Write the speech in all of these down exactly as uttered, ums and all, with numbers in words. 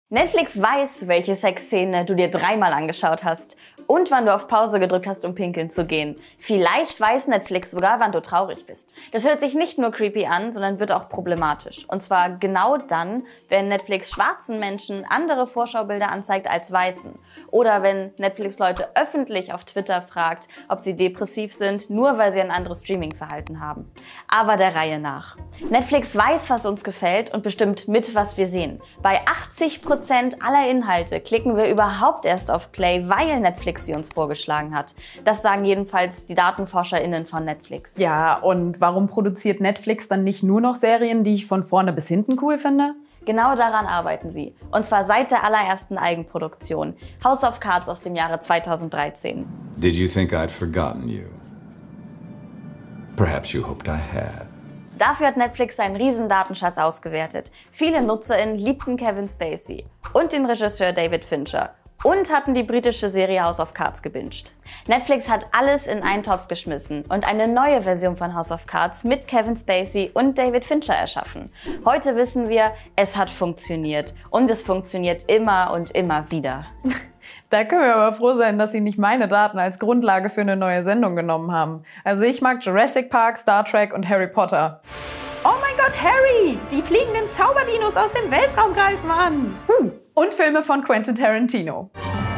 Netflix weiß, welche Sexszene du dir dreimal angeschaut hast und wann du auf Pause gedrückt hast, um pinkeln zu gehen. Vielleicht weiß Netflix sogar, wann du traurig bist. Das hört sich nicht nur creepy an, sondern wird auch problematisch. Und zwar genau dann, wenn Netflix schwarzen Menschen andere Vorschaubilder anzeigt als weißen. Oder wenn Netflix Leute öffentlich auf Twitter fragt, ob sie depressiv sind, nur weil sie ein anderes Streaming-Verhalten haben. Aber der Reihe nach. Netflix weiß, was uns gefällt und bestimmt mit, was wir sehen. Bei achtzig Prozent aller Inhalte klicken wir überhaupt erst auf Play, weil Netflix sie uns vorgeschlagen hat. Das sagen jedenfalls die DatenforscherInnen von Netflix. Ja, und warum produziert Netflix dann nicht nur noch Serien, die ich von vorne bis hinten cool finde? Genau daran arbeiten sie. Und zwar seit der allerersten Eigenproduktion. House of Cards aus dem Jahre zweitausenddreizehn. Did you think I'd forgotten you? Perhaps you hoped I had. Dafür hat Netflix seinen riesen Datenschatz ausgewertet. Viele NutzerInnen liebten Kevin Spacey und den Regisseur David Fincher und hatten die britische Serie House of Cards gebinged. Netflix hat alles in einen Topf geschmissen und eine neue Version von House of Cards mit Kevin Spacey und David Fincher erschaffen. Heute wissen wir, es hat funktioniert und es funktioniert immer und immer wieder. Da können wir aber froh sein, dass sie nicht meine Daten als Grundlage für eine neue Sendung genommen haben. Also ich mag Jurassic Park, Star Trek und Harry Potter. Oh mein Gott, Harry! Die fliegenden Zauberdinos aus dem Weltraum greifen an! Hm. Und Filme von Quentin Tarantino.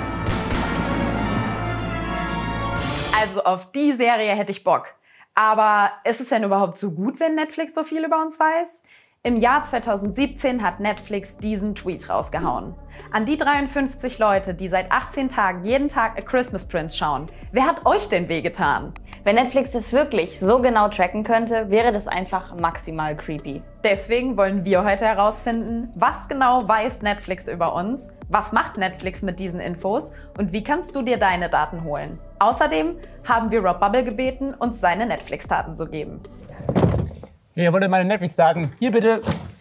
Also auf die Serie hätte ich Bock. Aber ist es denn überhaupt so gut, wenn Netflix so viel über uns weiß? Im Jahr zweitausendsiebzehn hat Netflix diesen Tweet rausgehauen. An die dreiundfünfzig Leute, die seit achtzehn Tagen jeden Tag A Christmas Prince schauen. Wer hat euch denn wehgetan? Wenn Netflix das wirklich so genau tracken könnte, wäre das einfach maximal creepy. Deswegen wollen wir heute herausfinden, was genau weiß Netflix über uns, was macht Netflix mit diesen Infos und wie kannst du dir deine Daten holen. Außerdem haben wir Rob Bubble gebeten, uns seine Netflix-Daten zu geben. Ihr wollt meine Netflix-Daten. Hier bitte.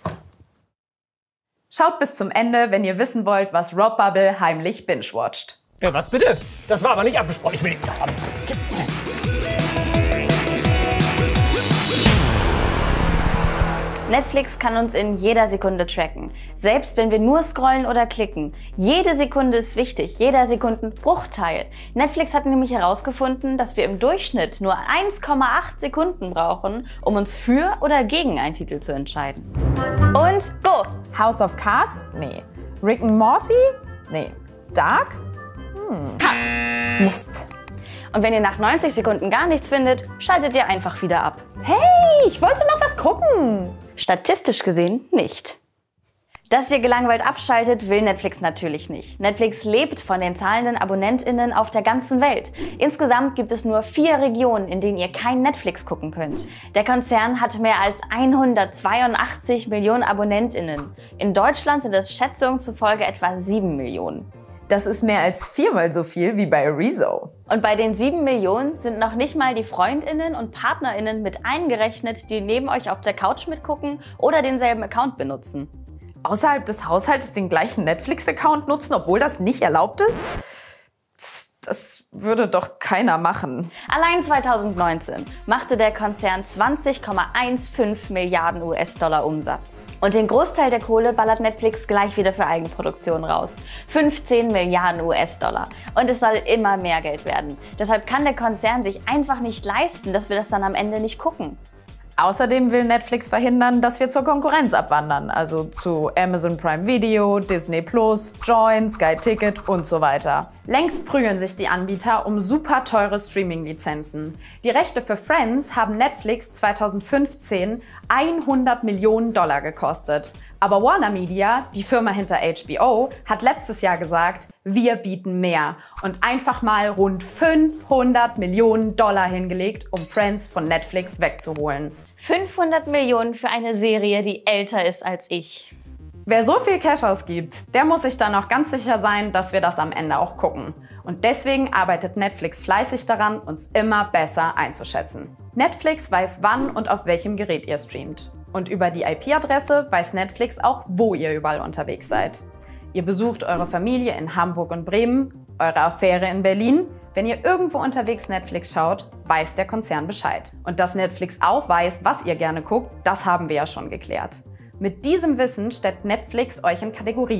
Schaut bis zum Ende, wenn ihr wissen wollt, was Rob Bubble heimlich binge-watcht. Ja, was bitte? Das war aber nicht abgesprochen. Ich will ihn haben. Netflix kann uns in jeder Sekunde tracken. Selbst wenn wir nur scrollen oder klicken. Jede Sekunde ist wichtig, jeder Sekundenbruchteil. Netflix hat nämlich herausgefunden, dass wir im Durchschnitt nur eins Komma acht Sekunden brauchen, um uns für oder gegen einen Titel zu entscheiden. Und go! House of Cards? Nee. Rick and Morty? Nee. Dark? Hm. Ha. Mist. Und wenn ihr nach neunzig Sekunden gar nichts findet, schaltet ihr einfach wieder ab. Hey, ich wollte noch was gucken. Statistisch gesehen nicht. Dass ihr gelangweilt abschaltet, will Netflix natürlich nicht. Netflix lebt von den zahlenden AbonnentInnen auf der ganzen Welt. Insgesamt gibt es nur vier Regionen, in denen ihr kein Netflix gucken könnt. Der Konzern hat mehr als hundertzweiundachtzig Millionen AbonnentInnen. In Deutschland sind es Schätzungen zufolge etwa sieben Millionen. Das ist mehr als viermal so viel wie bei Rezo. Und bei den sieben Millionen sind noch nicht mal die FreundInnen und PartnerInnen mit eingerechnet, die neben euch auf der Couch mitgucken oder denselben Account benutzen. Außerhalb des Haushaltes den gleichen Netflix-Account nutzen, obwohl das nicht erlaubt ist? Das würde doch keiner machen. Allein zweitausendneunzehn machte der Konzern zwanzig Komma fünfzehn Milliarden U S-Dollar Umsatz. Und den Großteil der Kohle ballert Netflix gleich wieder für Eigenproduktion raus. fünfzehn Milliarden U S-Dollar. Und es soll immer mehr Geld werden. Deshalb kann der Konzern sich einfach nicht leisten, dass wir das dann am Ende nicht gucken. Außerdem will Netflix verhindern, dass wir zur Konkurrenz abwandern, also zu Amazon Prime Video, Disney Plus, Join, Sky Ticket und so weiter. Längst prügeln sich die Anbieter um super teure Streaming-Lizenzen. Die Rechte für Friends haben Netflix zweitausendfünfzehn hundert Millionen Dollar gekostet. Aber Warner Media, die Firma hinter H B O, hat letztes Jahr gesagt, wir bieten mehr und einfach mal rund fünfhundert Millionen Dollar hingelegt, um Friends von Netflix wegzuholen. fünfhundert Millionen für eine Serie, die älter ist als ich. Wer so viel Cash ausgibt, der muss sich dann auch ganz sicher sein, dass wir das am Ende auch gucken. Und deswegen arbeitet Netflix fleißig daran, uns immer besser einzuschätzen. Netflix weiß, wann und auf welchem Gerät ihr streamt. Und über die I P-Adresse weiß Netflix auch, wo ihr überall unterwegs seid. Ihr besucht eure Familie in Hamburg und Bremen, eure Affäre in Berlin. Wenn ihr irgendwo unterwegs Netflix schaut, weiß der Konzern Bescheid. Und dass Netflix auch weiß, was ihr gerne guckt, das haben wir ja schon geklärt. Mit diesem Wissen stellt Netflix euch in Kategorien.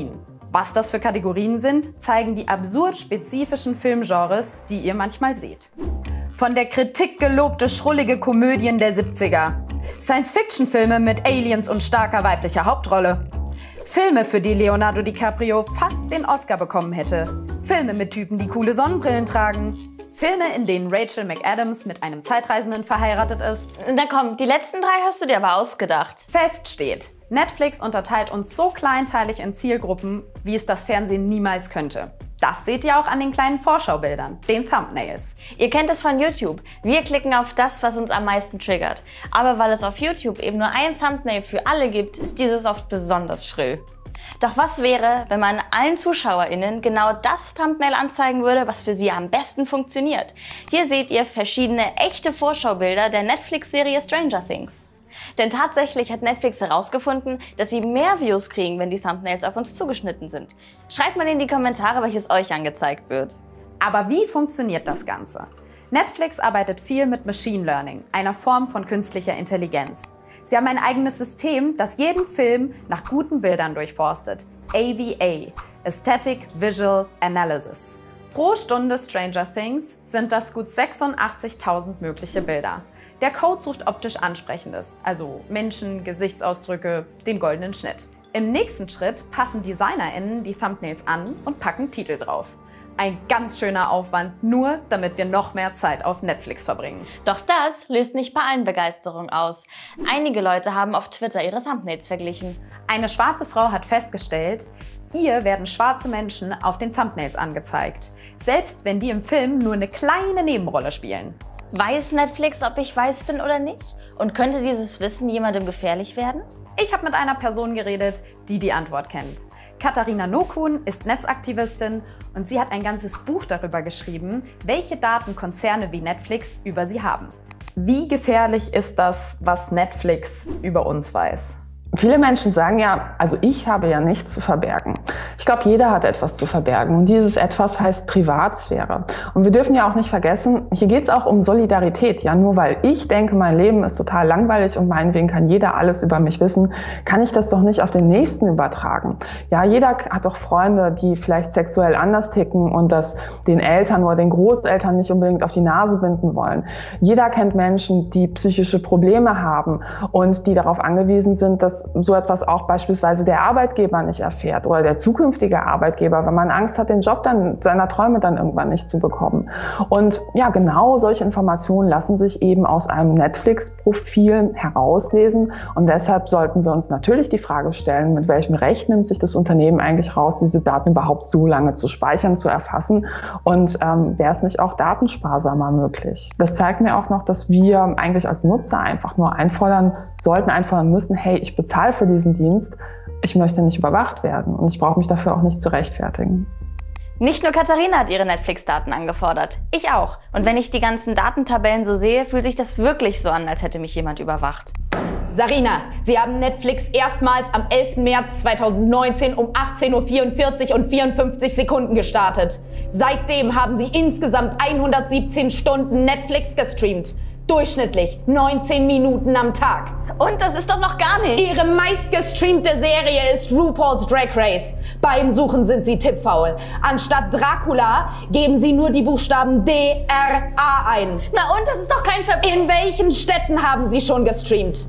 Was das für Kategorien sind, zeigen die absurd spezifischen Filmgenres, die ihr manchmal seht. Von der Kritik gelobte schrullige Komödien der siebziger. Science-Fiction-Filme mit Aliens und starker weiblicher Hauptrolle. Filme, für die Leonardo DiCaprio fast den Oscar bekommen hätte. Filme mit Typen, die coole Sonnenbrillen tragen. Filme, in denen Rachel McAdams mit einem Zeitreisenden verheiratet ist. Na komm, die letzten drei hast du dir aber ausgedacht. Fest steht, Netflix unterteilt uns so kleinteilig in Zielgruppen, wie es das Fernsehen niemals könnte. Das seht ihr auch an den kleinen Vorschaubildern, den Thumbnails. Ihr kennt es von YouTube. Wir klicken auf das, was uns am meisten triggert. Aber weil es auf YouTube eben nur ein Thumbnail für alle gibt, ist dieses oft besonders schrill. Doch was wäre, wenn man allen ZuschauerInnen genau das Thumbnail anzeigen würde, was für sie am besten funktioniert? Hier seht ihr verschiedene echte Vorschaubilder der Netflix-Serie Stranger Things. Denn tatsächlich hat Netflix herausgefunden, dass sie mehr Views kriegen, wenn die Thumbnails auf uns zugeschnitten sind. Schreibt mal in die Kommentare, welches euch angezeigt wird. Aber wie funktioniert das Ganze? Netflix arbeitet viel mit Machine Learning, einer Form von künstlicher Intelligenz. Sie haben ein eigenes System, das jeden Film nach guten Bildern durchforstet. A V A, Aesthetic Visual Analysis. Pro Stunde Stranger Things sind das gut sechsundachtzigtausend mögliche Bilder. Der Code sucht optisch Ansprechendes, also Menschen, Gesichtsausdrücke, den goldenen Schnitt. Im nächsten Schritt passen DesignerInnen die Thumbnails an und packen Titel drauf. Ein ganz schöner Aufwand, nur damit wir noch mehr Zeit auf Netflix verbringen. Doch das löst nicht bei allen Begeisterung aus. Einige Leute haben auf Twitter ihre Thumbnails verglichen. Eine schwarze Frau hat festgestellt, ihr werden schwarze Menschen auf den Thumbnails angezeigt, selbst wenn die im Film nur eine kleine Nebenrolle spielen. Weiß Netflix, ob ich weiß bin oder nicht? Und könnte dieses Wissen jemandem gefährlich werden? Ich habe mit einer Person geredet, die die Antwort kennt. Katharina Nokun ist Netzaktivistin und sie hat ein ganzes Buch darüber geschrieben, welche Daten Konzerne wie Netflix über sie haben. Wie gefährlich ist das, was Netflix über uns weiß? Viele Menschen sagen ja, also ich habe ja nichts zu verbergen. Ich glaube, jeder hat etwas zu verbergen und dieses Etwas heißt Privatsphäre. Und wir dürfen ja auch nicht vergessen, hier geht es auch um Solidarität. Ja, nur weil ich denke, mein Leben ist total langweilig und meinetwegen kann jeder alles über mich wissen, kann ich das doch nicht auf den Nächsten übertragen. Ja, jeder hat doch Freunde, die vielleicht sexuell anders ticken und das den Eltern oder den Großeltern nicht unbedingt auf die Nase binden wollen. Jeder kennt Menschen, die psychische Probleme haben und die darauf angewiesen sind, dass so etwas auch beispielsweise der Arbeitgeber nicht erfährt oder der zukünftige Arbeitgeber, wenn man Angst hat, den Job dann seiner Träume dann irgendwann nicht zu bekommen. Und ja, genau solche Informationen lassen sich eben aus einem Netflix-Profil herauslesen und deshalb sollten wir uns natürlich die Frage stellen, mit welchem Recht nimmt sich das Unternehmen eigentlich raus, diese Daten überhaupt so lange zu speichern, zu erfassen und ähm, wäre es nicht auch datensparsamer möglich? Das zeigt mir auch noch, dass wir eigentlich als Nutzer einfach nur einfordern sollten, einfordern müssen, hey, ich bezahle für diesen Dienst, ich möchte nicht überwacht werden und ich brauche mich dafür auch nicht zu rechtfertigen. Nicht nur Katharina hat ihre Netflix-Daten angefordert, ich auch. Und wenn ich die ganzen Datentabellen so sehe, fühlt sich das wirklich so an, als hätte mich jemand überwacht. Sarina, Sie haben Netflix erstmals am elften März zweitausendneunzehn um achtzehn Uhr vierundvierzig und vierundfünfzig Sekunden gestartet. Seitdem haben Sie insgesamt hundertsiebzehn Stunden Netflix gestreamt. Durchschnittlich neunzehn Minuten am Tag. Und das ist doch noch gar nicht. Ihre meistgestreamte Serie ist RuPaul's Drag Race. Beim Suchen sind Sie tippfaul. Anstatt Dracula geben Sie nur die Buchstaben D R A ein. Na und, das ist doch kein Verbrechen. In welchen Städten haben Sie schon gestreamt?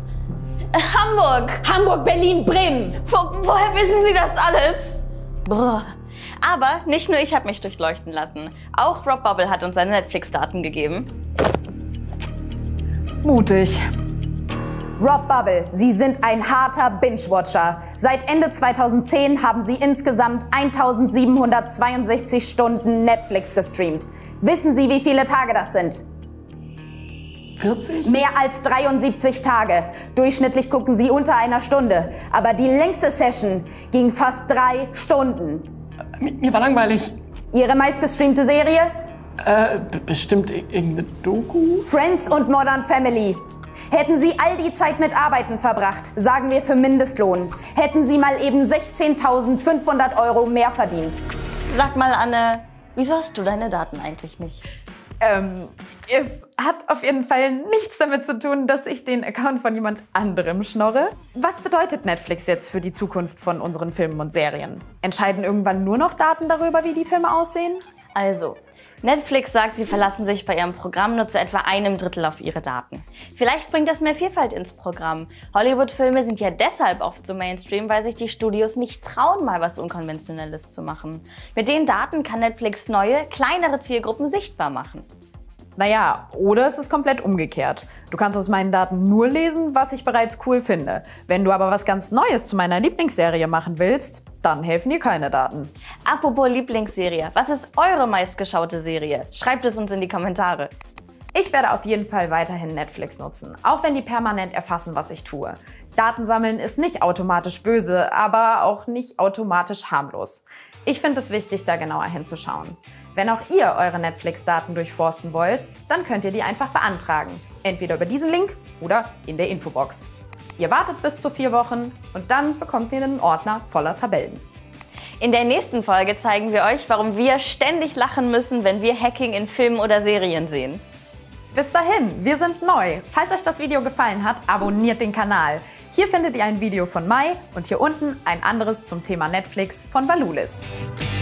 Hamburg. Hamburg, Berlin, Bremen. Wo, woher wissen Sie das alles? Brr. Aber nicht nur ich habe mich durchleuchten lassen. Auch Rob Bubble hat uns seine Netflix-Daten gegeben. Mutig. Rob Bubble, Sie sind ein harter Binge-Watcher. Seit Ende zweitausendzehn haben Sie insgesamt eintausendsiebenhundertzweiundsechzig Stunden Netflix gestreamt. Wissen Sie, wie viele Tage das sind? vierzig? Mehr als dreiundsiebzig Tage. Durchschnittlich gucken Sie unter einer Stunde. Aber die längste Session ging fast drei Stunden. Mir, mir war langweilig. Ihre meistgestreamte Serie? Äh, bestimmt irgendeine Doku? Friends und Modern Family. Hätten Sie all die Zeit mit Arbeiten verbracht, sagen wir für Mindestlohn, hätten Sie mal eben sechzehntausendfünfhundert Euro mehr verdient. Sag mal, Anne, wieso hast du deine Daten eigentlich nicht? Ähm, es hat auf jeden Fall nichts damit zu tun, dass ich den Account von jemand anderem schnorre. Was bedeutet Netflix jetzt für die Zukunft von unseren Filmen und Serien? Entscheiden irgendwann nur noch Daten darüber, wie die Filme aussehen? Also, Netflix sagt, sie verlassen sich bei ihrem Programm nur zu etwa einem Drittel auf ihre Daten. Vielleicht bringt das mehr Vielfalt ins Programm. Hollywood-Filme sind ja deshalb oft so Mainstream, weil sich die Studios nicht trauen, mal was Unkonventionelles zu machen. Mit den Daten kann Netflix neue, kleinere Zielgruppen sichtbar machen. Naja, oder es ist komplett umgekehrt. Du kannst aus meinen Daten nur lesen, was ich bereits cool finde. Wenn du aber was ganz Neues zu meiner Lieblingsserie machen willst, dann helfen dir keine Daten. Apropos Lieblingsserie, was ist eure meistgeschaute Serie? Schreibt es uns in die Kommentare. Ich werde auf jeden Fall weiterhin Netflix nutzen, auch wenn die permanent erfassen, was ich tue. Daten sammeln ist nicht automatisch böse, aber auch nicht automatisch harmlos. Ich finde es wichtig, da genauer hinzuschauen. Wenn auch ihr eure Netflix-Daten durchforsten wollt, dann könnt ihr die einfach beantragen. Entweder über diesen Link oder in der Infobox. Ihr wartet bis zu vier Wochen und dann bekommt ihr einen Ordner voller Tabellen. In der nächsten Folge zeigen wir euch, warum wir ständig lachen müssen, wenn wir Hacking in Filmen oder Serien sehen. Bis dahin, wir sind neu. Falls euch das Video gefallen hat, abonniert den Kanal. Hier findet ihr ein Video von Mai und hier unten ein anderes zum Thema Netflix von Valulis.